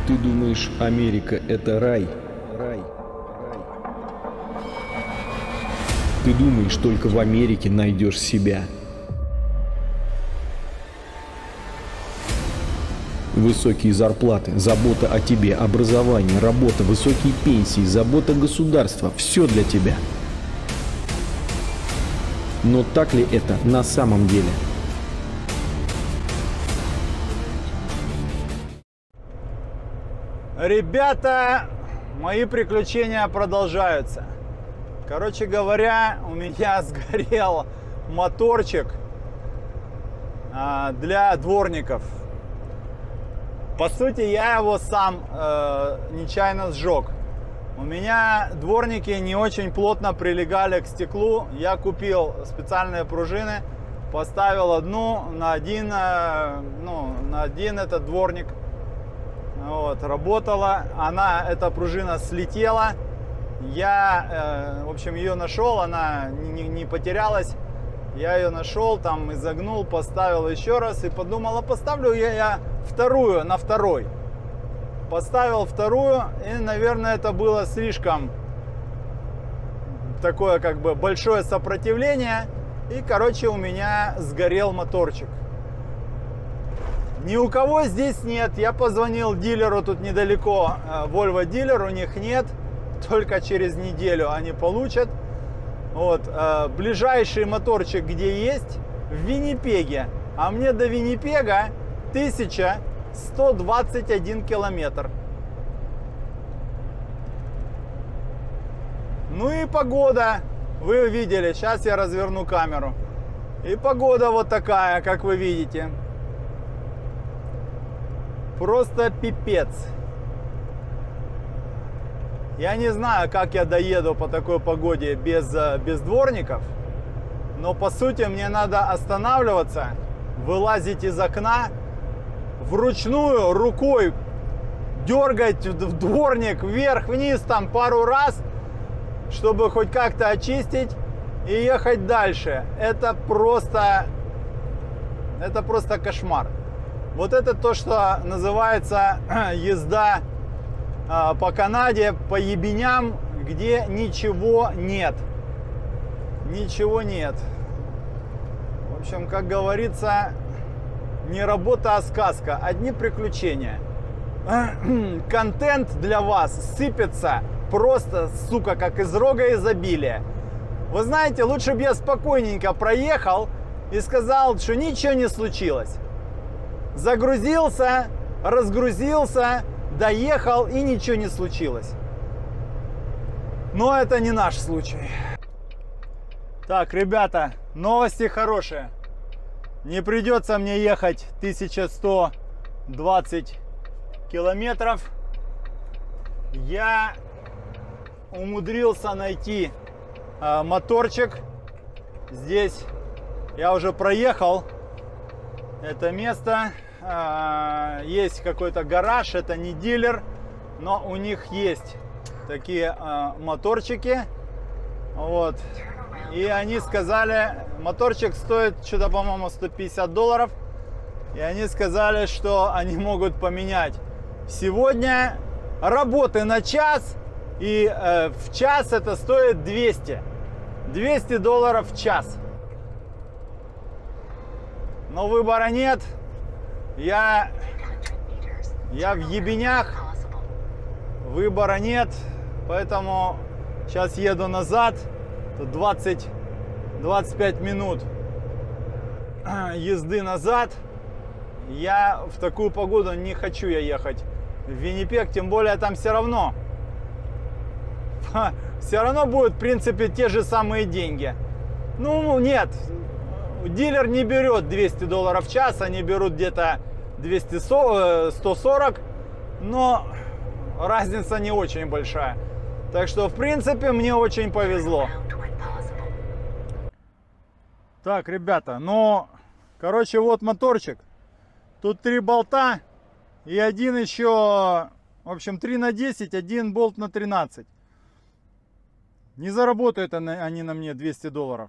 Ты думаешь, Америка — это рай? Ты думаешь, только в Америке найдешь себя. Высокие зарплаты, забота о тебе, образование, работа, высокие пенсии, забота государства – все для тебя. Но так ли это на самом деле? Ребята, мои приключения продолжаются. Короче говоря, у меня сгорел моторчик для дворников. По сути, я его сам нечаянно сжег. У меня дворники не очень плотно прилегали к стеклу. Я купил специальные пружины, поставил одну на один этот дворник. Вот, работала. Эта пружина слетела. Я, в общем, ее нашел, она не потерялась. Я ее нашел, там изогнул, поставил еще раз и подумал, а поставлю я вторую на второй. Поставил вторую, и, наверное, это было слишком такое, как бы, большое сопротивление. И, короче, у меня сгорел моторчик. Ни у кого здесь нет. Я позвонил дилеру тут недалеко, Volvo дилер, у них нет. Только через неделю они получат. Вот, ближайший моторчик, где есть, в Виннипеге. А мне до Виннипега 1121 километр. Ну и погода. Вы видели, сейчас я разверну камеру. И погода вот такая, как вы видите. Просто пипец. Я не знаю, как я доеду по такой погоде без дворников. Но по сути мне надо останавливаться, вылазить из окна, вручную рукой дергать в дворник вверх-вниз там пару раз, чтобы хоть как-то очистить и ехать дальше. Это просто кошмар. Вот это то, что называется езда по Канаде, по ебеням, где ничего нет. Ничего нет. В общем, как говорится, не работа, а сказка. Одни приключения. Контент для вас сыпется просто, сука, как из рога изобилия. Вы знаете, лучше бы я спокойненько проехал и сказал, что ничего не случилось. Загрузился, разгрузился, доехал и ничего не случилось. Но это не наш случай. Так, ребята, новости хорошие. Не придется мне ехать 1120 километров. Я умудрился найти моторчик. Здесь я уже проехал это место. Есть какой-то гараж, это не дилер, но у них есть такие моторчики. Вот. И они сказали, моторчик стоит что-то, по-моему, $150. И они сказали, что они могут поменять сегодня работы на час. И в час это стоит $200 в час. Но выбора нет. Я в ебенях, выбора нет, поэтому сейчас еду назад. Тут 20-25 минут езды назад. Я в такую погоду не хочу ехать в Виннипег, тем более там все равно будут, в принципе, те же самые деньги. Ну, нет. Дилер не берет $200 в час, они берут где-то 140, но разница не очень большая. Так что, в принципе, мне очень повезло. Так, ребята, ну, короче, вот моторчик. Тут 3 болта и один еще, в общем, 3 на 10, один болт на 13. Не заработают они на мне $200.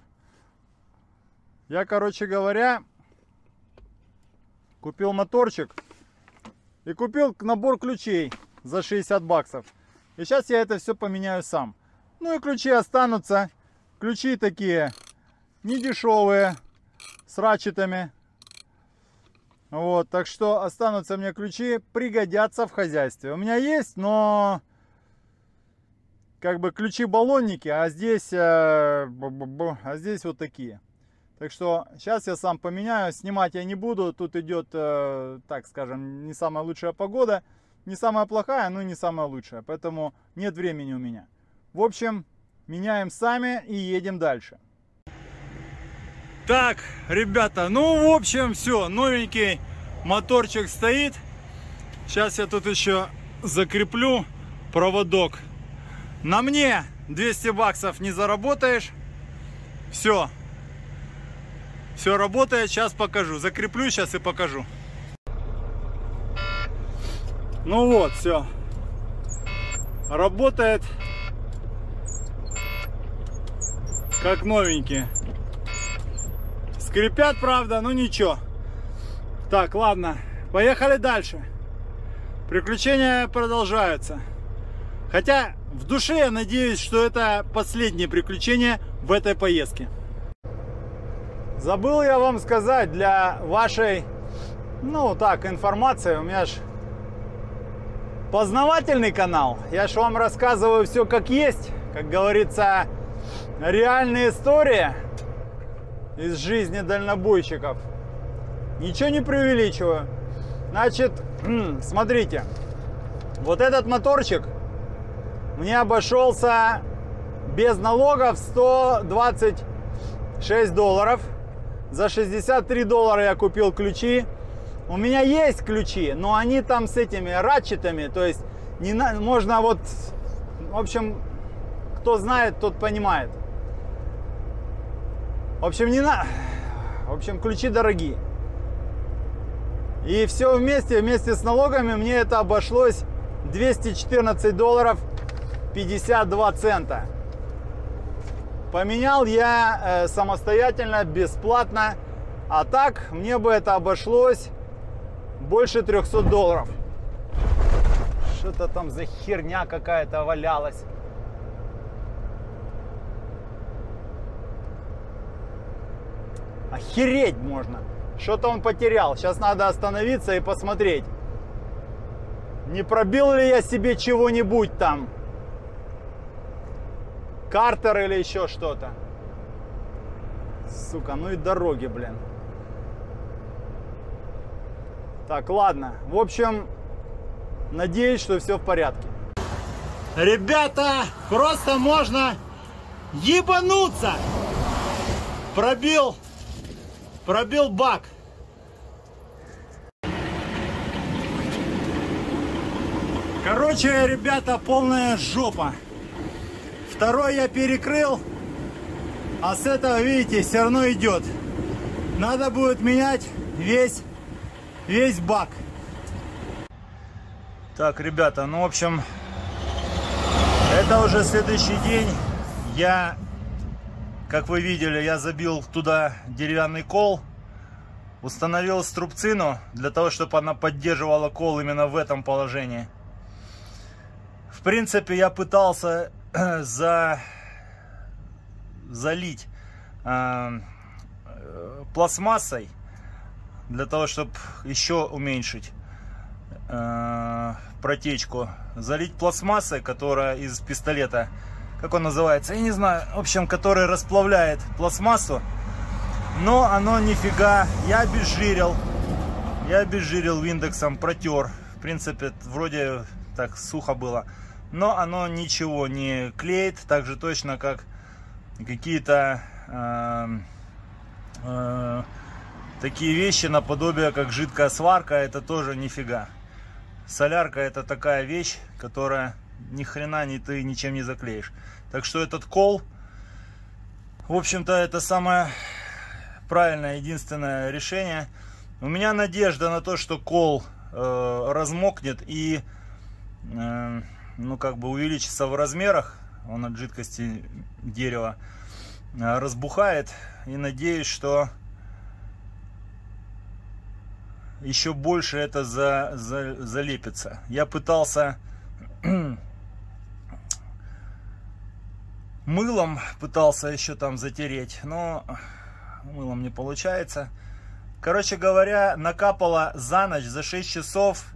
Я, короче говоря, купил моторчик. и купил набор ключей за 60 баксов. И сейчас я это все поменяю сам. Ну и ключи останутся. Ключи такие недешевые, с ратчетами. Вот, так что останутся мне ключи, пригодятся в хозяйстве. У меня есть, но как бы ключи-баллонники, а здесь вот такие. Так что сейчас я сам поменяю, снимать я не буду. Тут идет, так скажем, не самая лучшая погода, не самая плохая, но и не самая лучшая. Поэтому нет времени у меня. В общем, меняем сами и едем дальше. Так, ребята, ну в общем все, новенький моторчик стоит. Сейчас я тут еще закреплю проводок. На мне 200 баксов не заработаешь. Все. Все работает, сейчас покажу. Закреплю сейчас и покажу. Ну вот, все. Работает как новенькие. Скрипят, правда, но ничего. Так, ладно, поехали дальше. Приключения продолжаются. Хотя в душе я надеюсь, что это последнее приключение в этой поездке. Забыл я вам сказать для вашей, ну так, информации. У меня ж познавательный канал. Я ж вам рассказываю все как есть. Как говорится, реальные истории из жизни дальнобойщиков. Ничего не преувеличиваю. Значит, смотрите. Вот этот моторчик мне обошелся без налогов 126 долларов. За 63 доллара я купил ключи. У меня есть ключи, но они там с этими ратчетами. То есть можно вот... В общем, кто знает, тот понимает. В общем, в общем, ключи дорогие. И все вместе с налогами мне это обошлось 214 долларов 52 цента. Поменял я самостоятельно, бесплатно. А так мне бы это обошлось больше 300 долларов. Что-то там за херня какая-то валялась. Охереть можно. Что-то он потерял. Сейчас надо остановиться и посмотреть. Не пробил ли я себе чего-нибудь там? Картер или еще что-то. Сука, ну и дороги, блин. Так, ладно. В общем, надеюсь, что все в порядке. Ребята, просто можно ебануться. Пробил бак. Короче, ребята, полная жопа. Второй я перекрыл, а с этого, видите, все равно идет. Надо будет менять весь бак. Так, ребята, ну, в общем, это уже следующий день. Я, как вы видели, я забил туда деревянный кол, установил струбцину для того, чтобы она поддерживала кол именно в этом положении. В принципе, я пытался залить пластмассой для того, чтобы еще уменьшить протечку. Залить пластмассой, которая из пистолета, как он называется, я не знаю, в общем, который расплавляет пластмассу, но оно нифига. Я обезжирил Виндексом, протер. В принципе, вроде так сухо было, но оно ничего не клеит, так же точно, как какие-то такие вещи наподобие, как жидкая сварка, это тоже нифига. Солярка — это такая вещь, которая ни хрена ты ничем не заклеишь. Так что этот кол, в общем-то, это самое правильное, единственное решение. У меня надежда на то, что кол размокнет и ну, как бы увеличится в размерах. Он от жидкости дерева разбухает. И надеюсь, что еще больше это залепится. Я пытался мылом, пытался еще там затереть, но мылом не получается. Короче говоря, накапало за ночь, за 6 часов,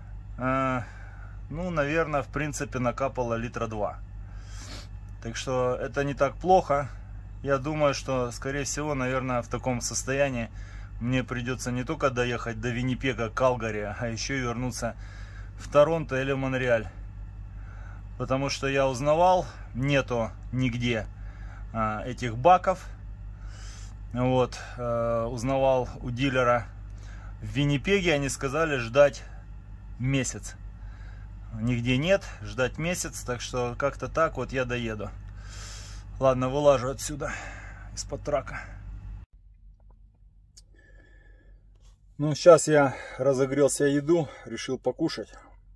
ну, наверное, в принципе, накапало литра 2. Так что это не так плохо. Я думаю, что, скорее всего, наверное, в таком состоянии мне придется не только доехать до Виннипега, Калгари, а еще и вернуться в Торонто или Монреаль. Потому что я узнавал, нету нигде этих баков. Вот, узнавал у дилера в Виннипеге, они сказали ждать месяц. Нигде нет, ждать месяц, так что как-то так вот я доеду. Ладно, вылажу отсюда, из-под трака. Ну, сейчас я разогрел себе еду, решил покушать.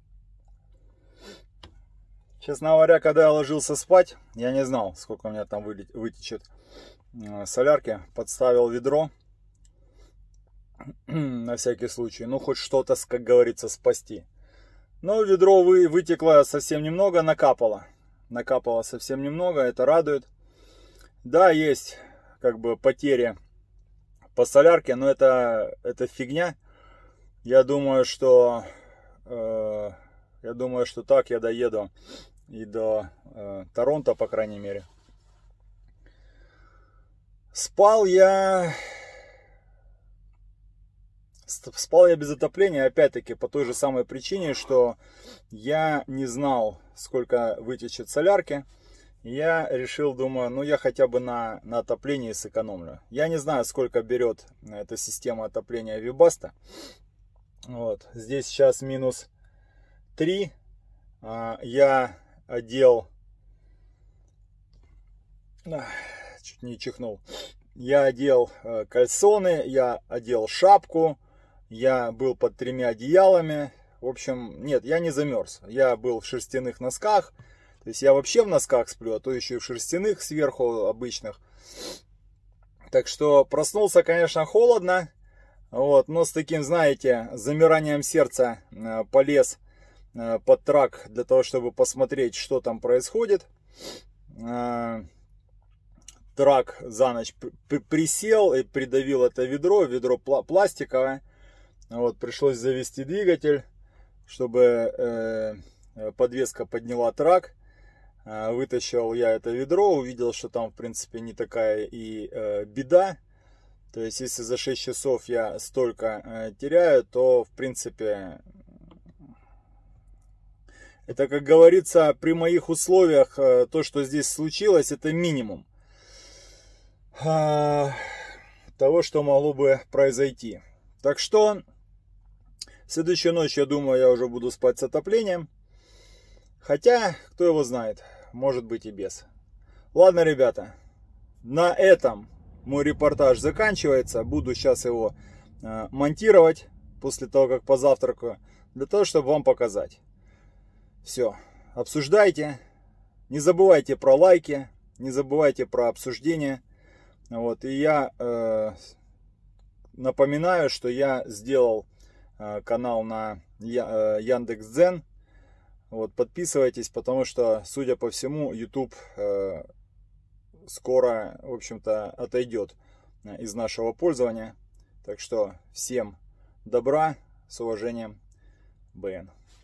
Честно говоря, когда я ложился спать, я не знал, сколько у меня там вытечет солярки. Подставил ведро на всякий случай. Ну, хоть что-то, как говорится, спасти. Но ведро вытекло совсем немного, накапало. Накапало совсем немного, это радует. Да, есть как бы потери по солярке, но это фигня. Я думаю, что так я доеду и до Торонто, по крайней мере. Спал я без отопления, опять-таки, по той же самой причине, что я не знал, сколько вытечет солярки. Я решил, думаю, ну я хотя бы на отоплении сэкономлю. Я не знаю, сколько берет эта система отопления Webasto. Вот, здесь сейчас минус 3. Я одел... Чуть не чихнул. Я одел кальсоны, я одел шапку. Я был под 3 одеялами. В общем, нет, я не замерз. Я был в шерстяных носках. То есть я вообще в носках сплю, а то еще и в шерстяных сверху обычных. Так что проснулся, конечно, холодно. Вот, но с таким, знаете, замиранием сердца полез под трак для того, чтобы посмотреть, что там происходит. Трак за ночь присел и придавил это ведро. Ведро пластиковое. Вот, пришлось завести двигатель, чтобы подвеска подняла трак. Вытащил я это ведро, увидел, что там в принципе не такая и беда. То есть если за 6 часов я столько теряю, то в принципе это, как говорится, при моих условиях то, что здесь случилось, это минимум того, что могло бы произойти. Так что следующую ночь, я думаю, я уже буду спать с отоплением. Хотя, кто его знает, может быть и без. Ладно, ребята, на этом мой репортаж заканчивается. Буду сейчас его монтировать после того, как позавтракаю, для того, чтобы вам показать. Все, обсуждайте. Не забывайте про лайки, не забывайте про обсуждение. Вот, и я напоминаю, что я сделал канал на Яндекс.Дзен. Вот, подписывайтесь, потому что, судя по всему, YouTube скоро, в общем-то, отойдет из нашего пользования. Так что всем добра, с уважением, БН.